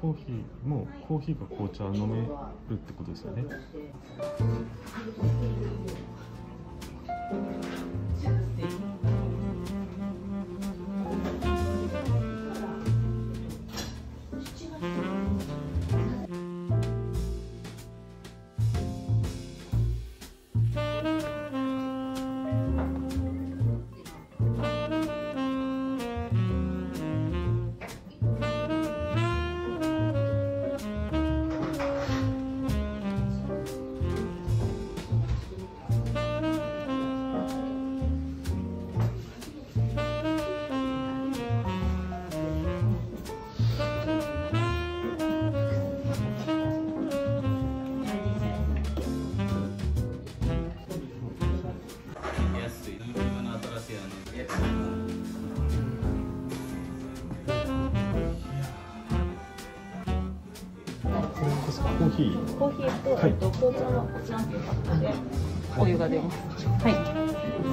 コーヒーもコーヒーか紅茶飲めるってことですよね。コーヒーと、 はい、紅茶のこちらのカップでお湯が出ます。はい。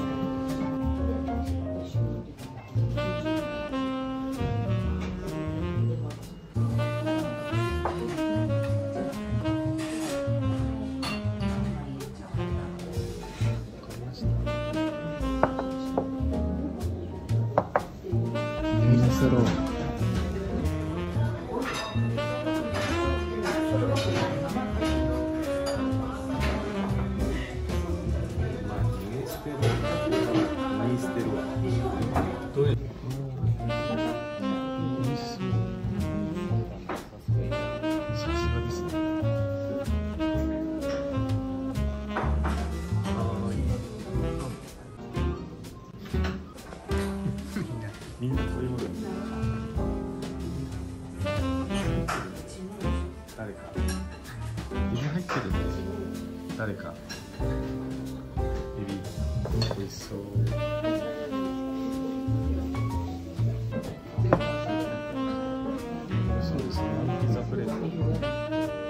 ミネストローネ。みんなそういうもの。誰かエビ入ってるんで、誰かエビ美味しそう。そうですね、ピザプレート。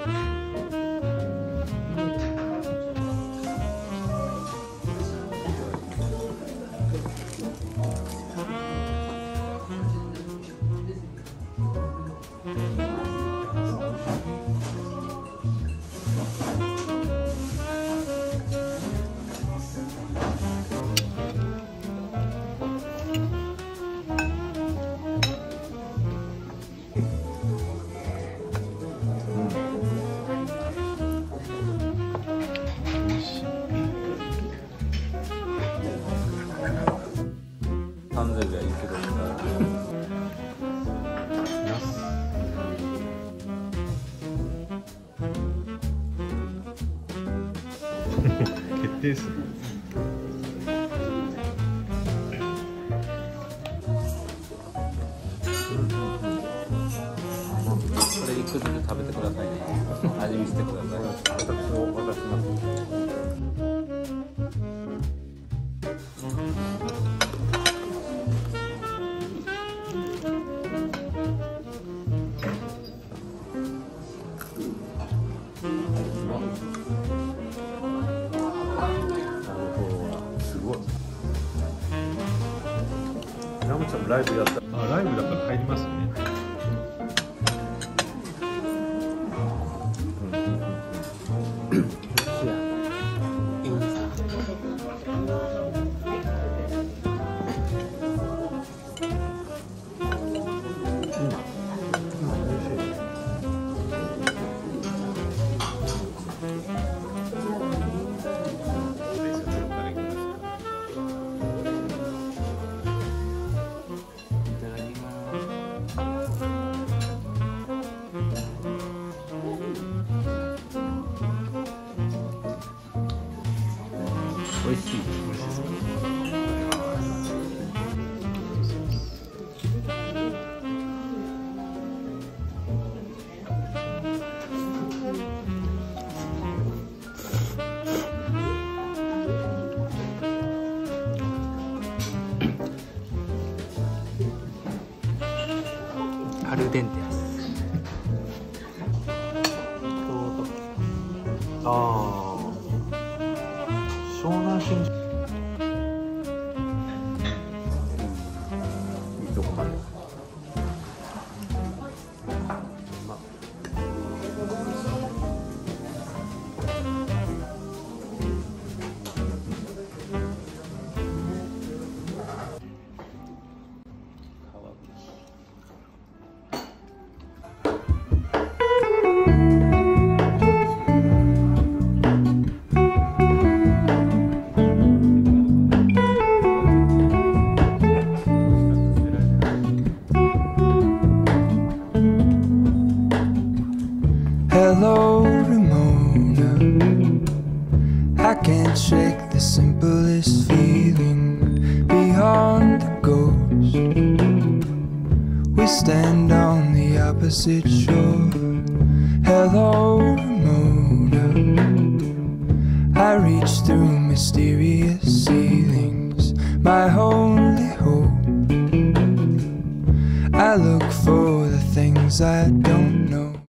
決定ですね。 これ一個ずつ食べてくださいね。味見してください。 私も渡します。山本さんライブやった。ライブだから入りますよね。 美味しい。アルデンテです。 湘南新宿。いいとこまで。まあ Hello, Ramona. I can't shake the simplest feeling beyond the ghost. We stand on the opposite shore. Hello, Ramona. I reach through mysterious ceilings, my only hope. I look for the things I don't